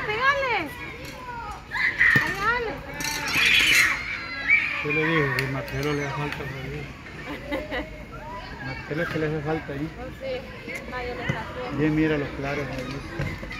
pégale. Dale. Yo le dije que Marcelo le hace falta por ahí. Marcelo es que le hace falta ahí. Sí, nadie le está haciendo. Bien, mira los claros ahí.